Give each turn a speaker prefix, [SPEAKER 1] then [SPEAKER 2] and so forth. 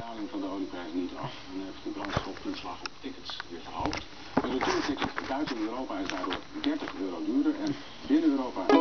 [SPEAKER 1] daling van de olieprijs niet af en heeft de brandstoftoeslag op tickets weer verhoogd. Een retourticket buiten Europa is daardoor €30 duurder en binnen Europa